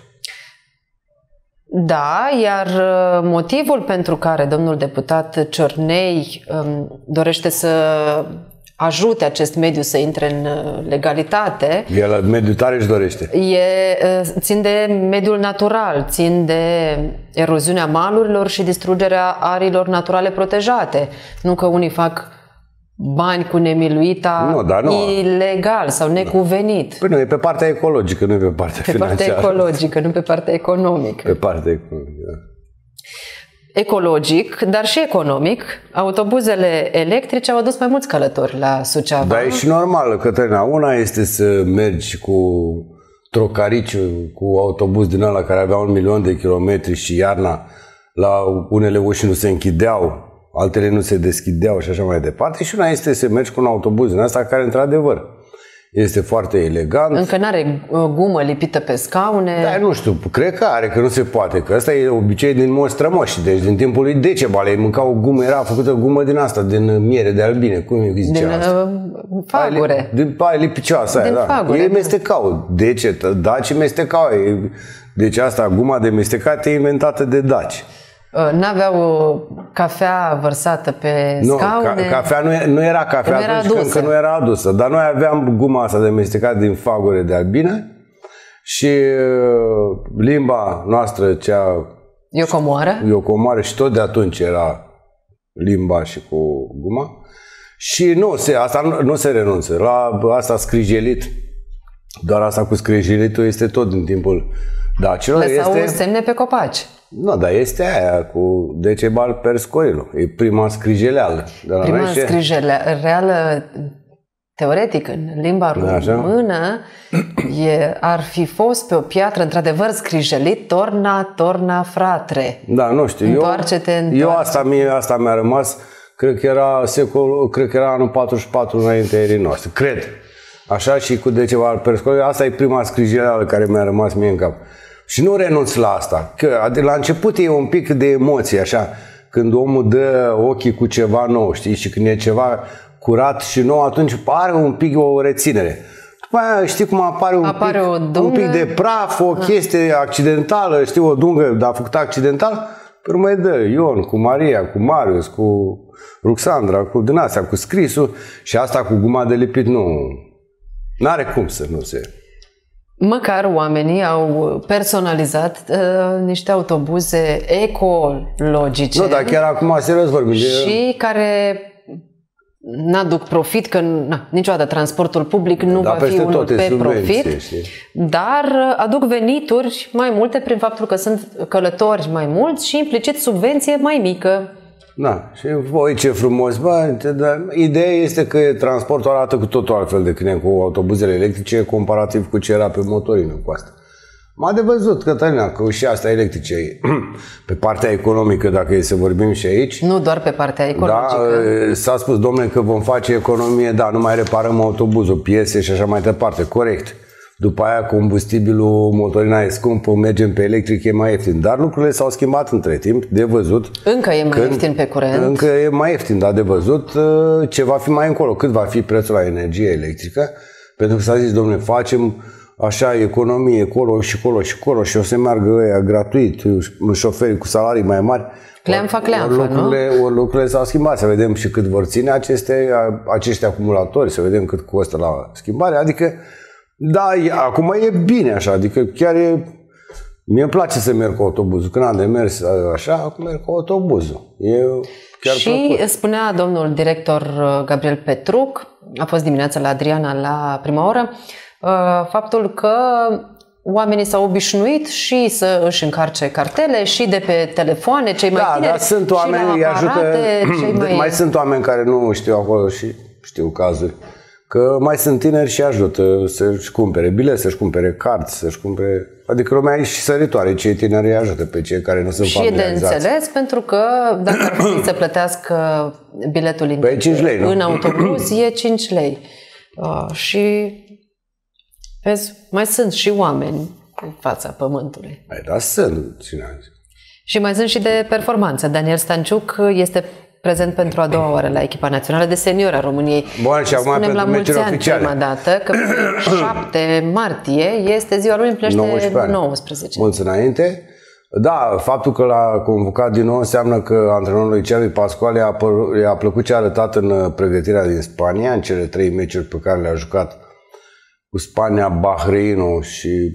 Da, iar motivul pentru care domnul deputat Ciornei dorește să ajute acest mediu să intre în legalitate. El mediul tare își dorește. Țin de mediul natural, țin de eroziunea malurilor și distrugerea ariilor naturale protejate. Nu că unii fac bani cu nemiluita ilegal sau necuvenit. Păi nu, e pe partea ecologică, nu e pe partea financiară. Pe partea ecologică, nu pe partea economică. Pe partea economică, da. Ecologic, dar și economic, autobuzele electrice au adus mai mulți călători la Suceava. Dar e și normal, Cătălina. Una este să mergi cu trocarici cu autobuz din ăla care avea 1 milion de kilometri și iarna la unele uși nu se închideau, altele nu se deschideau și așa mai departe. Și una este să mergi cu un autobuz din asta care, într-adevăr, este foarte elegant. Încă n-are gumă lipită pe scaune. Da, nu știu, cred că are, că nu se poate, că ăsta e obicei din moși strămoși. Deci din timpul lui Decebal ei mâncau gumă, era făcută gumă din asta, din miere de albine, cum îi zicea din asta? fagure. Din lipicioasă aia, da. Fagure, ei mestecau, dacii mestecau. Deci asta, guma de mestecat e inventată de daci. N-aveau cafea vărsată pe scaune? Cafea nu era cafea atunci că nu era adusă. Dar noi aveam guma asta de mestecat din fagure de albine și limba noastră, cea iocomoară, și tot de atunci era limba și cu guma. Și asta nu se renunță. La asta scrijelit, doar asta cu scrijelitul este tot din timpul dacilor. Lăsau semne pe copaci. Nu, dar este aia cu Decebal Perscoilo. E prima scrijeleală. Prima scrijeleală, teoretic, în limba română, ar fi fost pe o piatră, într-adevăr, scrijelit, torna, fratre. Da, nu știu. Întoarce-te. Asta mi-a rămas, cred că era anul 44 înaintea erii noastre. Cred. Așa și cu Decebal Perscoilo. Asta e prima scrijeleală care mi-a rămas mie în cap. Și nu renunț la asta. Că la început e un pic de emoție, așa, când omul dă ochii cu ceva nou, știi? Și când e ceva curat și nou, atunci pare un pic o reținere. După aia, știi cum apare un pic de praf, o chestie accidentală, știi, o dungă, dar făcută accidental, pe urmă îi dă Ion, cu Maria, cu Marius, cu Ruxandra, cu din astea, cu scrisul, și asta cu guma de lipit n-are cum să nu se... Măcar oamenii au personalizat niște autobuze ecologice. Nu, dar chiar acum, serios vorbim. Și care n-aduc profit, că niciodată transportul public nu va fi unul pe profit, dar aduc venituri mai multe prin faptul că sunt călători mai mulți și implicit subvenție mai mică. Da, și voi ce frumos, dar ideea este că transportul arată cu totul altfel decât cu autobuzele electrice comparativ cu ce era pe motorină cu asta. M-a de văzut, Cătălina, că și asta electrice pe partea economică, dacă e să vorbim și aici. Nu doar pe partea ecologică. Da, s-a spus, domnule, că vom face economie, da, nu mai reparăm autobuzul, piese și așa mai departe, corect. După aia combustibilul, motorina e scumpă, mergem pe electric, e mai ieftin. Dar lucrurile s-au schimbat între timp, de văzut. Încă e mai ieftin pe curent. Încă e mai ieftin, dar de văzut ce va fi mai încolo, cât va fi prețul la energie electrică. Pentru că s-a zis, domnule, facem așa economie colo și colo și colo și o să meargă ăia gratuit, șoferii cu salarii mai mari. Cleanfa, nu? Lucrurile s-au schimbat, să vedem și cât vor ține acești acumulatori, să vedem cât costă la schimbare, adică da, acum e bine așa, adică chiar mie îmi place să merg cu autobuzul. Când am de mers așa, acum merg cu autobuzul. Și plăcut. Spunea domnul director Gabriel Petruc, a fost dimineața la Adriana la prima oră, faptul că oamenii s-au obișnuit și să își încarce cartele și de pe telefoane, cei mai tineri, dar sunt oameni, și la aparate, mai sunt oameni care nu știu acolo și știu cazuri. Că mai sunt tineri și ajută să-și cumpere bilet, să-și cumpere card, să-și cumpere... Adică lumea e și săritoare, cei tineri îi ajută pe cei care nu sunt familiarizați. Și e de înțeles, pentru că dacă ar fi să plătească biletul 5 lei, în autobuz, e 5 lei. Și vezi, mai sunt și oameni în fața pământului. Da, sunt. Și mai sunt și de performanță. Daniel Stanciuc este prezent pentru a doua oară la echipa națională de seniori a României. Bun, și acum spunem la mulți ani prima dată că 7 martie este ziua lui, împlinește 19. Mulți înainte. Da, faptul că l-a convocat din nou înseamnă că antrenorului Xavi Pascual i-a plăcut ce a arătat în pregătirea din Spania, în cele 3 meciuri pe care le-a jucat cu Spania, Bahrainul și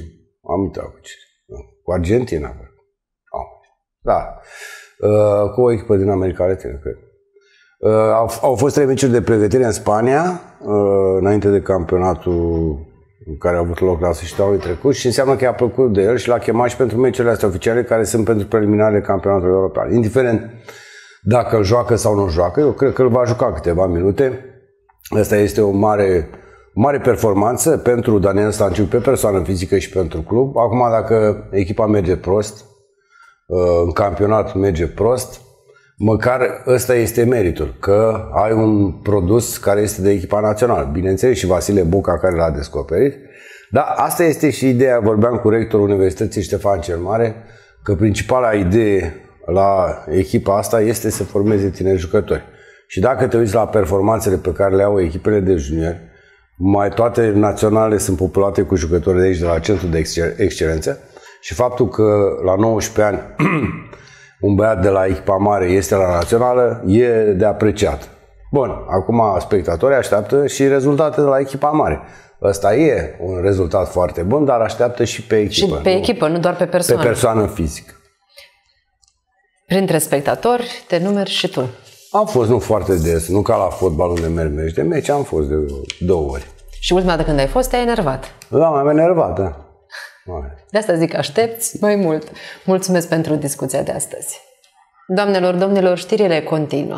cu Argentina. Da. Cu o echipă din America Latină, cred. Au fost 3 meciuri de pregătire în Spania, înainte de campionatul care a avut loc la sfârșitul anului trecut, și înseamnă că i-a plăcut de el și l-a chemat și pentru meciurile astea oficiale care sunt pentru preliminarele campionatului european. Indiferent dacă îl joacă sau nu joacă, eu cred că îl va juca câteva minute. Asta este o mare Mare performanță pentru Daniel Stanciuc pe persoană fizică și pentru club. Acum, dacă echipa merge prost, în campionat merge prost, măcar ăsta este meritul, că ai un produs care este de echipa națională. Bineînțeles și Vasile Buca care l-a descoperit. Dar asta este și ideea, vorbeam cu rectorul Universității Ștefan cel Mare, că principala idee la echipa asta este să formeze tineri jucători. Și dacă te uiți la performanțele pe care le au echipele de juniori, mai toate naționale sunt populate cu jucători de aici, de la Centrul de Excelență, și faptul că la 19 ani un băiat de la echipa mare este la națională e de apreciat. Bun, acum spectatorii așteaptă și rezultate de la echipa mare. Ăsta e un rezultat foarte bun, dar așteaptă și pe echipă. Și pe echipă, nu doar pe persoană. Pe persoană fizică. Printre spectatori te numeri și tu. Am fost nu foarte des, nu ca la fotbal unde merg meci de meci, am fost de 2 ori. Și ultima dată când ai fost, te-ai enervat. Da, m-am enervat, da. De asta zic, aștepți mai mult. Mulțumesc pentru discuția de astăzi. Doamnelor, domnilor, știrile continuă.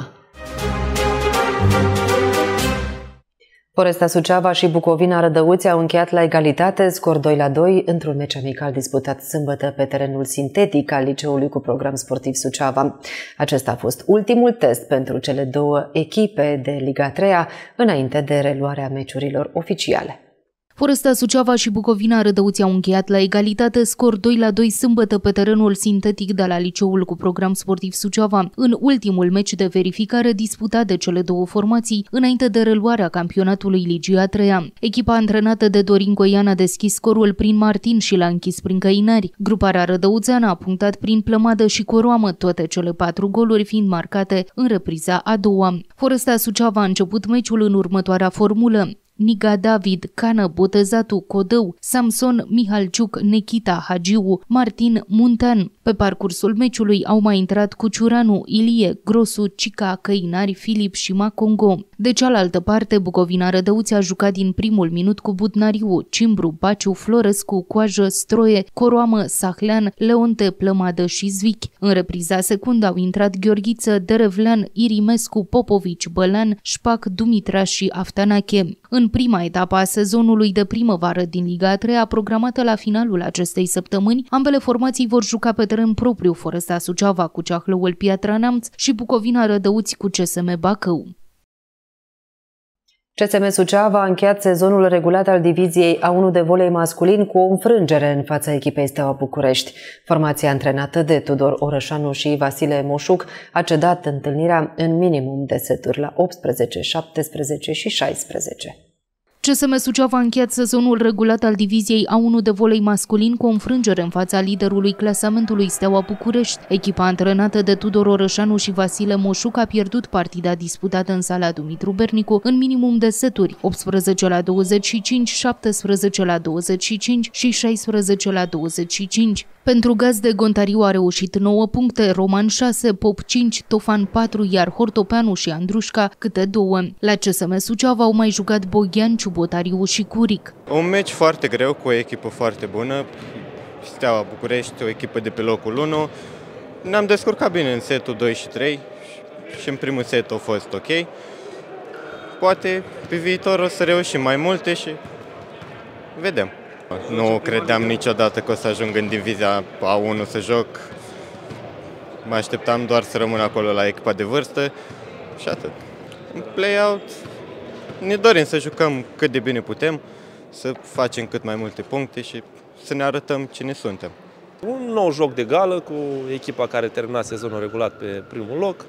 Foresta Suceava și Bucovina Rădăuți au încheiat la egalitate, scor 2-2, într-un meci amical disputat sâmbătă pe terenul sintetic al liceului cu program sportiv Suceava. Acesta a fost ultimul test pentru cele două echipe de Liga 3-a, înainte de reluarea meciurilor oficiale. Foresta Suceava și Bucovina Rădăuți au încheiat la egalitate, scor 2-2 sâmbătă pe terenul sintetic de la liceul cu program sportiv Suceava, în ultimul meci de verificare disputat de cele două formații, înainte de reluarea campionatului Ligia 3-a. Echipa antrenată de Dorin Goian a deschis scorul prin Martin și l-a închis prin Căinari. Gruparea rădăuțeană a punctat prin Plămadă și Coroamă, toate cele 4 goluri fiind marcate în repriza a doua. Foresta Suceava a început meciul în următoarea formulă: Niga David, Cană, Botezatu, Codău, Samson, Mihalciuc, Nechita, Hagiu, Martin, Muntean. Pe parcursul meciului au mai intrat Cuciuranu, Ilie, Grosu, Cica, Căinari, Filip și Macongo. De cealaltă parte, Bucovina Rădăuți a jucat din primul minut cu Butnariu, Cimbru, Baciu, Florescu, Coajă, Stroie, Coroamă, Sahlean, Leonte, Plămadă și Zvic. În repriza secundă au intrat Gheorghiță, Derevlean, Irimescu, Popovici, Bălean, Șpac, Dumitra și Aftanache. În prima etapă a sezonului de primăvară din Liga 3-a, programată la finalul acestei săptămâni, ambele formații vor juca pe teren propriu, Foresta Suceava cu Ceahlăul Piatra Neamț și Bucovina Rădăuți cu CSM Bacău. CSM Suceava a încheiat sezonul regulat al diviziei A1 de volei masculin cu o înfrângere în fața echipei Steaua București. Formația antrenată de Tudor Orășanu și Vasile Moșuc a cedat întâlnirea în minimum de seturi la 18, 17 și 16. CSM Suceava a încheiat sezonul regulat al diviziei A1 de volei masculin cu o înfrângere în fața liderului clasamentului Steaua București. Echipa antrenată de Tudor Orășanu și Vasile Moșuc a pierdut partida disputată în sala Dumitru Bernicu în minimum de seturi, 18-25, 17-25 și 16-25. Pentru gazde, Gontariu a reușit 9 puncte, Roman 6, Pop 5, Tofan 4, iar Hortopeanu și Andrușca câte 2. La CSM Suceava au mai jucat Boghian, Ciubotariu și Curic. Un meci foarte greu cu o echipă foarte bună, Steaua București, o echipă de pe locul 1. Ne-am descurcat bine în setul 2 și 3 și în primul set a fost ok. Poate pe viitor o să reușim mai multe și vedem. Nu credeam niciodată că o să ajung în divizia A1 să joc. Mă așteptam doar să rămân acolo la echipa de vârstă și atât. În play-out ne dorim să jucăm cât de bine putem, să facem cât mai multe puncte și să ne arătăm cine suntem. Un nou joc de gală cu echipa care termina sezonul regulat pe primul loc.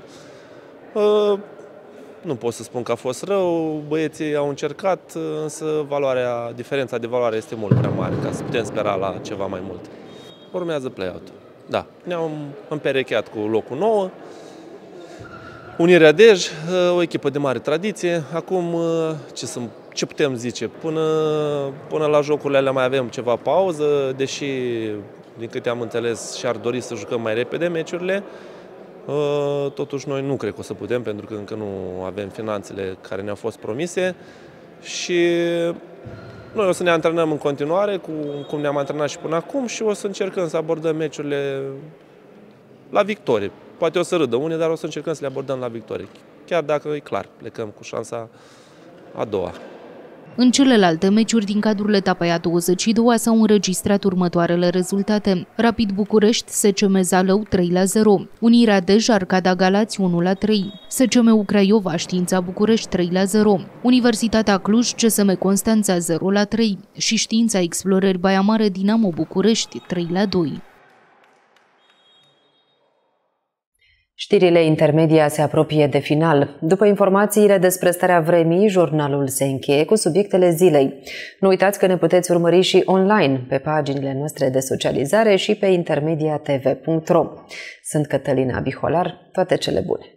Nu pot să spun că a fost rău, băieții au încercat, însă diferența de valoare este mult prea mare ca să putem spera la ceva mai mult. Urmează play-out. Da, ne-am împerecheat cu locul 9. Unirea Dej, o echipă de mare tradiție. Acum, ce putem zice? Până la jocurile alea mai avem ceva pauză, deși, din câte am înțeles, și-ar dori să jucăm mai repede meciurile. Totuși noi nu cred că o să putem, pentru că încă nu avem finanțele care ne-au fost promise și noi o să ne antrenăm în continuare cum ne-am antrenat și până acum și o să încercăm să abordăm meciurile la victorie. Poate o să râdă unii, dar o să încercăm să le abordăm la victorie. Chiar dacă e clar, plecăm cu șansa a doua. În celelalte meciuri din cadrul etapei a 22-a s-au înregistrat următoarele rezultate. Rapid București, SCM Zalău 3-0, Unirea Dej Arcada Galați 1-3, SCM Craiova Știința București 3-0, Universitatea Cluj CSM Constanța 0-3 și Știința Explorări Baia Mare Dinamo București 3-2. Știrile intermedia se apropie de final. După informațiile despre starea vremii, jurnalul se încheie cu subiectele zilei. Nu uitați că ne puteți urmări și online pe paginile noastre de socializare și pe intermediatv.ro. Sunt Cătălina Biholar, toate cele bune!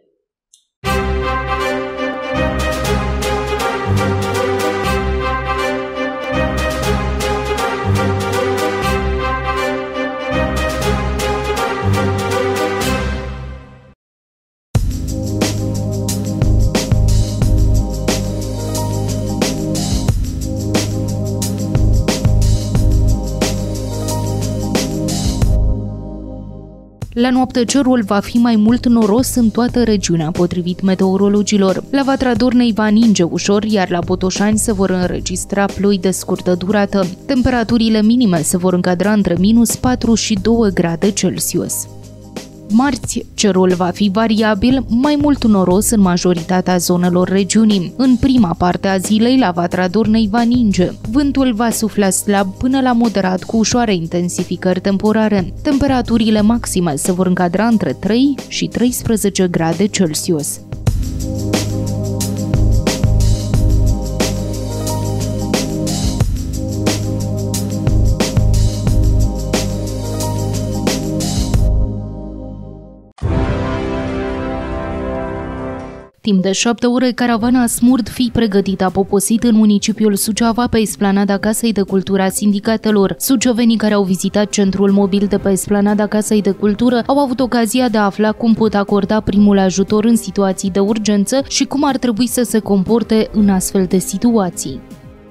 La noapte cerul va fi mai mult noros în toată regiunea, potrivit meteorologilor. La Vatra Dornei va ninge ușor, iar la Botoșani se vor înregistra ploi de scurtă durată. Temperaturile minime se vor încadra între -4 și 2 grade Celsius. Marți, cerul va fi variabil, mai mult noros în majoritatea zonelor regiunii. În prima parte a zilei, la Vatra Dornei va ninge. Vântul va sufla slab până la moderat cu ușoare intensificări temporare. Temperaturile maxime se vor încadra între 3 și 13 grade Celsius. Timp de 7 ore, caravana Smurd Fii Pregătit a poposit în municipiul Suceava pe esplanada Casei de Cultură a Sindicatelor. Sucevenii care au vizitat centrul mobil de pe esplanada Casei de Cultură au avut ocazia de a afla cum pot acorda primul ajutor în situații de urgență și cum ar trebui să se comporte în astfel de situații.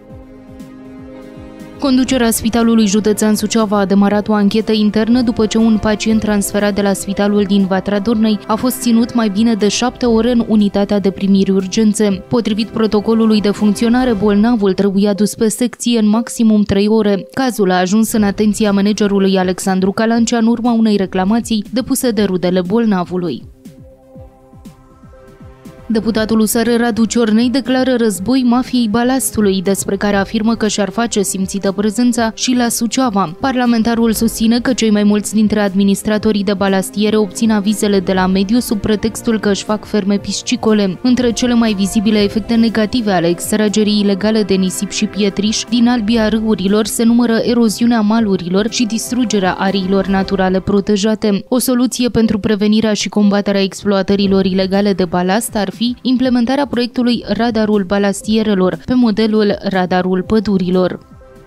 Conducerea Spitalului Județean Suceava a demarat o anchetă internă după ce un pacient transferat de la spitalul din Vatra Dornei a fost ținut mai bine de 7 ore în unitatea de primiri urgențe. Potrivit protocolului de funcționare, bolnavul trebuia dus pe secție în maximum 3 ore. Cazul a ajuns în atenția managerului Alexandru Calancea în urma unei reclamații depuse de rudele bolnavului. Deputatul USR Radu Ciornei declară război mafiei balastului, despre care afirmă că și-ar face simțită prezența și la Suceava. Parlamentarul susține că cei mai mulți dintre administratorii de balastiere obțin avizele de la mediu sub pretextul că își fac ferme piscicole. Între cele mai vizibile efecte negative ale extragerii ilegale de nisip și pietriș din albia râurilor se numără eroziunea malurilor și distrugerea ariilor naturale protejate. O soluție pentru prevenirea și combaterea exploatărilor ilegale de balast ar fi implementarea proiectului Radarul Balastierelor, pe modelul Radarul Pădurilor.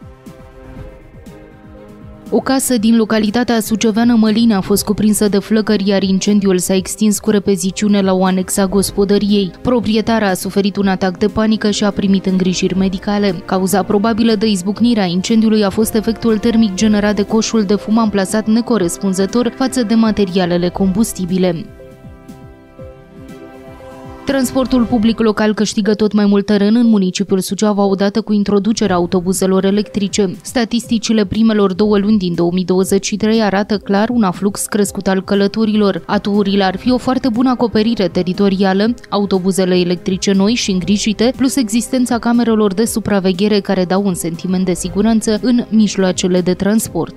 O casă din localitatea suceveană Mălini a fost cuprinsă de flăcări, iar incendiul s-a extins cu repeziciune la o anexă a gospodăriei. Proprietara a suferit un atac de panică și a primit îngrijiri medicale. Cauza probabilă de izbucnirea incendiului a fost efectul termic generat de coșul de fum amplasat necorespunzător față de materialele combustibile. Transportul public local câștigă tot mai mult teren în municipiul Suceava odată cu introducerea autobuzelor electrice. Statisticile primelor 2 luni din 2023 arată clar un aflux crescut al călătorilor. Aturile ar fi o foarte bună acoperire teritorială, autobuzele electrice noi și îngrijite, plus existența camerelor de supraveghere care dau un sentiment de siguranță în mijloacele de transport.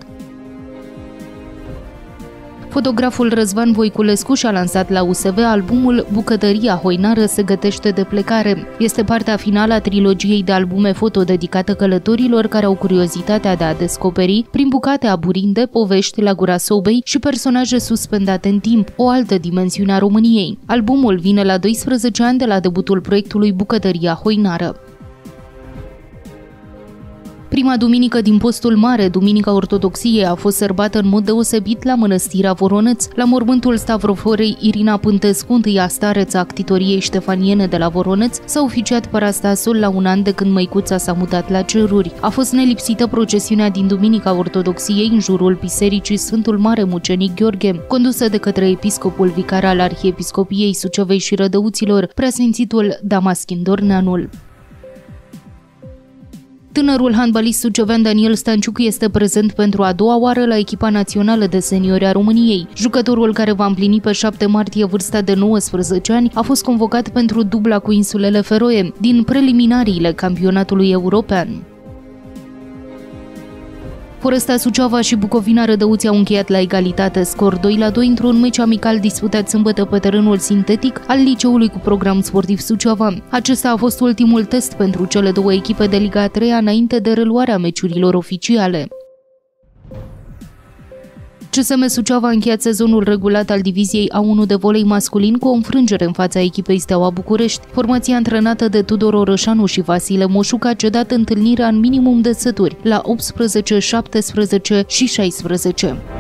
Fotograful Răzvan Voiculescu și-a lansat la USV albumul Bucătăria Hoinară se gătește de plecare. Este partea finală a trilogiei de albume foto dedicată călătorilor care au curiozitatea de a descoperi, prin bucate aburinde, povești la gura sobei și personaje suspendate în timp, o altă dimensiune a României. Albumul vine la 12 ani de la debutul proiectului Bucătăria Hoinară. Prima duminică din postul mare, Duminica Ortodoxiei, a fost sărbată în mod deosebit la Mănăstirea Voroneț, la mormântul Stavroforei Irina Pântescu, întâia stareță a ctitoriei ștefaniene de la Voroneț, s-a oficiat parastasul la un an de când măicuța s-a mutat la ceruri. A fost nelipsită procesiunea din Duminica Ortodoxiei în jurul bisericii Sfântul Mare Mucenic Gheorghe, condusă de către episcopul vicar al Arhiepiscopiei Sucevei și Rădăuților, preasfințitul Damaschin Dorneanul. Tânărul handbalist sucevean Daniel Stanciuc este prezent pentru a doua oară la echipa națională de seniori a României. Jucătorul, care va împlini pe 7 martie vârsta de 19 ani, a fost convocat pentru dubla cu insulele Feroe din preliminariile campionatului european. Foresta Suceava și Bucovina Rădăuți au încheiat la egalitate, scor 2-2 într-un meci amical disputat sâmbătă pe terenul sintetic al liceului cu program sportiv Suceava. Acesta a fost ultimul test pentru cele două echipe de Liga a 3-a înainte de reluarea meciurilor oficiale. CSM Suceava a încheiat sezonul regulat al diviziei A1 de volei masculin cu o înfrângere în fața echipei Steaua București. Formația antrenată de Tudor Orășanu și Vasile Moșuc a cedat întâlnirea în minimum de seturi, la 18, 17 și 16.